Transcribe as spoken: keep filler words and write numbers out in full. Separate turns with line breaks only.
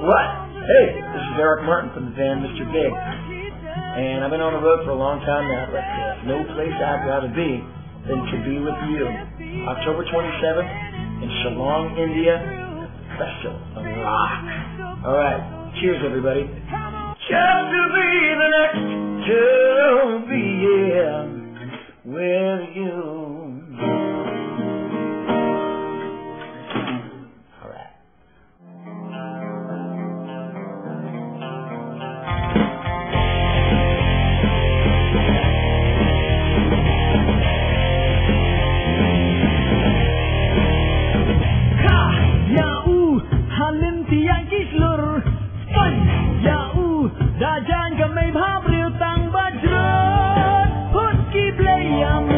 What? Hey, this is Eric Martin from the band Mister Big. And I've been on the road for a long time now, but there's no place I'd rather be than to be with you. October twenty-seventh in Shillong, India, Festival of Rock. All right, cheers, everybody. Just to be the next to be here with you.
Dah jangan kami bhabri utang bajrut Put ki belayam